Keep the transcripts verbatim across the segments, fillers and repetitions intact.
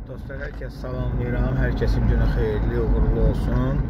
Dostlar, hər kəs salamlayıram. Hər kəsin günü xeyirli, uğurlu olsun.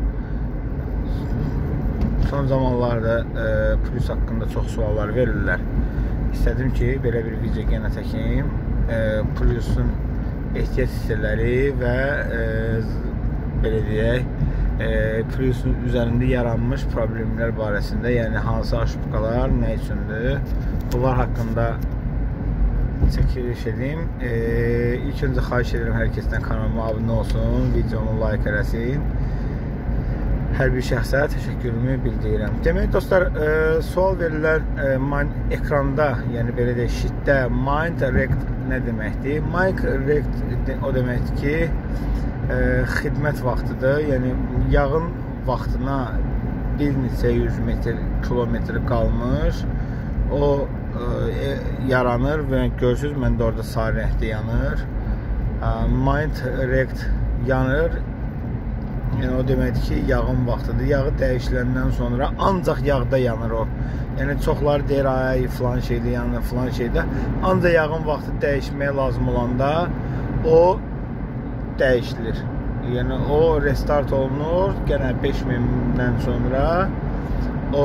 Son zamanlarda e, Prius haqqında çox suallar verirlər. İstədim ki, belə bir video yenə çəkim. E, Priusun ehtiyac hissələri və e, belə deyək, e, Priusun üzərində yaranmış problemlər barəsində, yəni hansı aşıbqalar, nə üçündür, bunlar haqqında çəkiliş edim. E, ilk öncə xahiş edirəm hər kəsdən kanalıma abunə olsun, videomu like eləsin. Hər bir şəxsə təşəkkürümü bildirirəm. Demək dostlar, e, sual verirlər e, ekranda, yəni belə deyək, sheetdə mind rect nə deməkdir? Mind rect o deməkdir ki, e, xidmət vaxtıdır. Yəni yağın vaxtına bir neçə yüz metr, kilometr qalmış. O e, yaranır və görürsünüz, məndə orada sarı rəngdə yanır. E, mind rect yanır. Yəni o deməkdir ki, yağın vaxtıdır. Yağı dəyişiləndən sonra ancaq yağda yanır o. Yəni çoxları deyir, ay filan şeydə yanır, filan şeydə. Ancaq yağın vaxtı dəyişməyə lazım olanda o dəyişilir. Yəni o restart olunur. Gənə beş mindən sonra o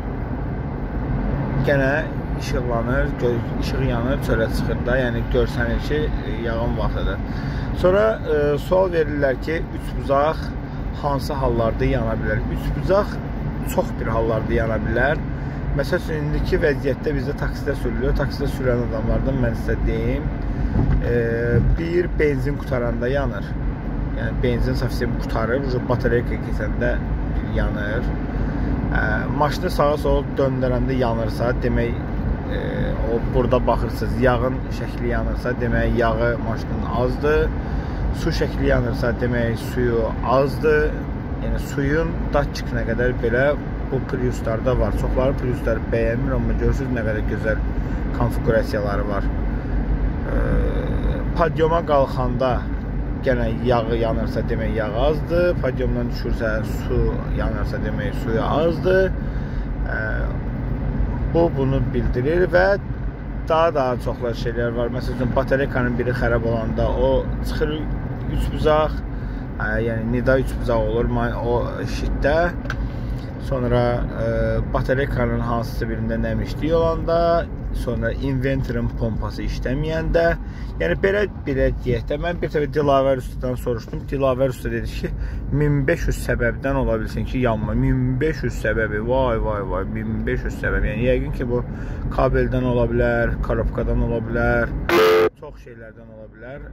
gənə işıqlanır, işıq yanır, çölə çıxır da. Yəni görsənir ki, yağın vaxtıdır. Sonra e, sual verirlər ki, üç buzaq hansı hallarda yana bilər? Üç bucaq çox bir hallarda yana bilər. Məsəl üçün, indiki vəziyyətdə bizdə taksidə sürülüyor. Taksidə sürən adamlardan mən sizə deyim, e, bir benzin qutaranda yanır. Yəni benzin safisiyyə qutarır, batareyka keçəndə yanır. E, maşını sağa sola döndürəndə yanırsa, demək e, o burada baxırsınız, yağın şəkli yanırsa, demək yağı maşının azdır. Su şəkli yanırsa, demək suyu azdır. Yəni suyun datçikinə qədər belə bu Priuslarda var. Çoxları Priusları bəyənmir, amma görürsünüz nə qədər gözəl konfigurasiyaları var. E, Podyoma qalxanda gənə yağı yanırsa, demək yağ azdır. Podyomdan düşürsə, su yanırsa, demək suyu azdır. E, bu bunu bildirir və daha daha çoxlar şeylər var. Məsələn, batareykanın biri xərab olanda o çıxır üç buzaq, yəni nida üç buzaq olur o sheetdə. Sonra e, batareykanın hansısa birində nəmişlik olanda, sonra inventorun pompası işləməyəndə, yəni belə belə deyək də, mən bir təbii Dilavər ustadan soruşdum. Dilavər usta dedi ki, min beş yüz səbəbdən ola bilsin ki, yanma. min beş yüz səbəbi, vay vay vay, min beş yüz səbəb. Yəni yəqin ki, bu kabeldən ola bilər, korobkadan ola bilər, çox şeylərdən ola bilər.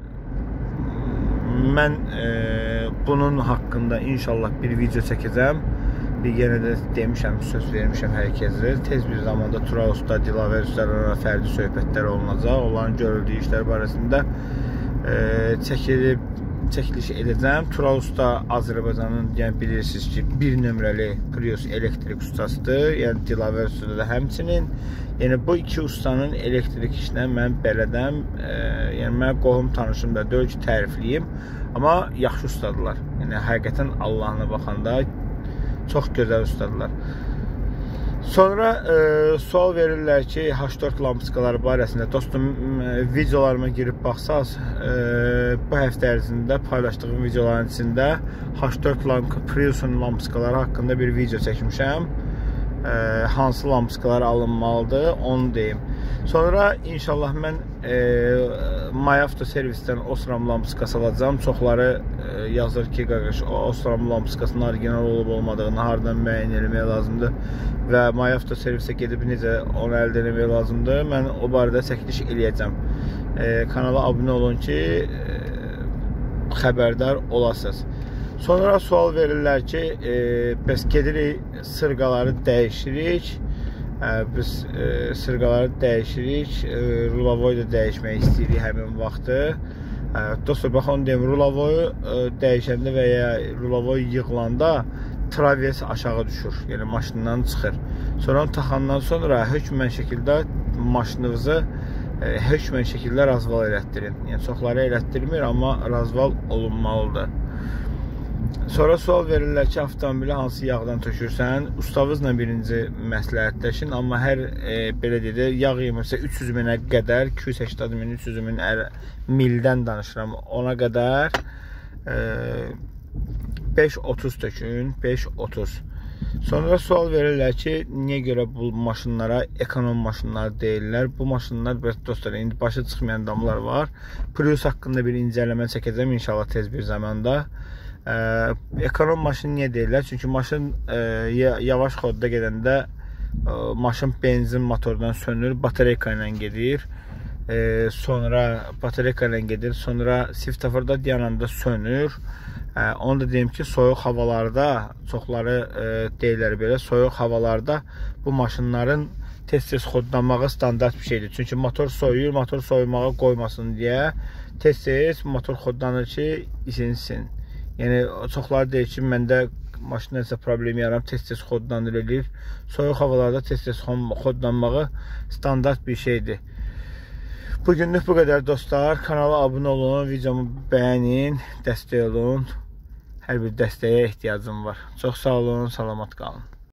Mən e, bunun haqqında inşallah bir video çəkəcəm. Yenə də demişəm, söz vermişəm hər kəsə. Tez bir zamanda Tural usta, Dilavər ustalarına fərdi söhbətlər olunacaq. Onların görüldüyü işlər barəsində e, çəkilib, çəkiliş edəcəm. Tural usta Azərbaycanın, yəni bilirsiniz ki, bir nömrəli Prius elektrik ustasıdır. Yəni Dilavər ustada da həmçinin. Yəni bu iki ustanın elektrik işinə mən bələdəm. E, yəni mən qohum tanışım da deyil ki, tərifliyim. Amma yaxşı ustadırlar. Yəni həqiqətən Allahına baxanda çox gözəl ustadırlar. Sonra e, sual verirlər ki, H dörd lampiskaları barəsində. Dostum, e, videolarıma girib baxsaz, e, bu həftə ərzində paylaşdığım videoların içində H dörd Priusun lampiskaları haqqında bir video çəkmişəm. E, hansı lampiskalar alınmalıdır, onu deyim. Sonra inşallah mən e, My Auto servisdən Osram lampiskası alacağım. Çoxları e, yazır ki, qardaş, Osram lampiskasının orijinal olub olmadığını hardan müəyyən etmək lazımdır və My Auto servisə gedib necə onu əldə etmək lazımdır. Mən o barədə çəkiliş eləyəcəm. E, kanala abunə olun ki, e, xəbərdar olasınız. Sonra sual verirlər ki, e, bəs gedirik, sırqaları dəyişirik. E, biz e, sırqaları dəyişirik, e, rulavoyu da dəyişmək istəyirik həmin vaxtı. E, dostlar, bax onu deyim, rulavoyu e, dəyişəndə və ya rulavoyu yığılanda traves aşağı düşür, yəni maşından çıxır. Sonra onu taxandan sonra hökmən şəkildə maşınınızı e, hökmən şəkildə razval elətdirin. Yəni çoxları elətdirmir, amma razval olunmalıdır. Sonra sual verirlər ki, avtomobili hansı yağdan tökürsən? Ustavızla birinci məsləhətləşin, amma hər e, belə dedi, yağ yemirsə üç yüz minə qədər, iki yüz səksən min, üç yüz min mildən danışıram, ona qədər e, beş otuz tökün, beş otuz. Sonra sual verirlər ki, niyə görə bu maşınlara ekonom maşınlar deyirlər? Bu maşınlar, dostlar, indi başı çıxmayan adamlar var. Prius haqqında bir incələmə çəkəcəm inşallah tez bir zamanda. Ee, ekonom maşın niyə deyirlər? Çünki maşın e, yavaş xodda gedəndə e, maşın benzin motordan sönür, batareyka ilə gedir. E, sonra batareyka ilə gedir, sonra svetoforda dayananda sönür. E, onu da deyim ki, soyuq havalarda, çoxları e, deyirlər belə, soyuq havalarda bu maşınların tez-tez xodlanmağı standart bir şeydir. Çünki motor soyuyur, motor soyumağa qoymasın deyə tez-tez motor xodlanır ki, isinsin. Yəni, çoxları deyir ki, məndə maşın nəsə problem yaram, tez-tez xodlanır edir. Soyuq havalarda tez-tez xodlanmağı standart bir şeydir. Bugünlük bu qədər dostlar. Kanala abunə olun, videomu bəyənin, dəstək olun. Hər bir dəstəyə ehtiyacım var. Çox sağ olun, salamat qalın.